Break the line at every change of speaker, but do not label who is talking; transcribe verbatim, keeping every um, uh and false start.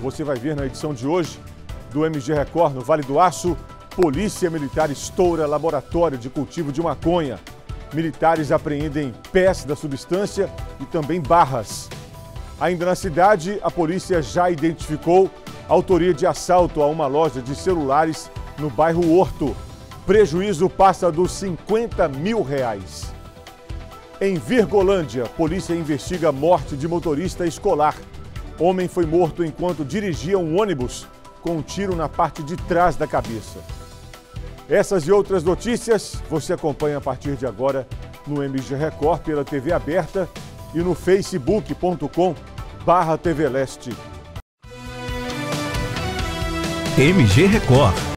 Você vai ver na edição de hoje do M G Record, no Vale do Aço, Polícia Militar estoura laboratório de cultivo de maconha. Militares apreendem pés da substância e também barras. Ainda na cidade, a polícia já identificou a autoria de assalto a uma loja de celulares no bairro Horto. Prejuízo passa dos cinquenta mil reais. Em Virgolândia, polícia investiga a morte de motorista escolar. Homem foi morto enquanto dirigia um ônibus com um tiro na parte de trás da cabeça. Essas e outras notícias você acompanha a partir de agora no M G Record pela T V aberta e no facebook ponto com barra T V Leste.
M G Record.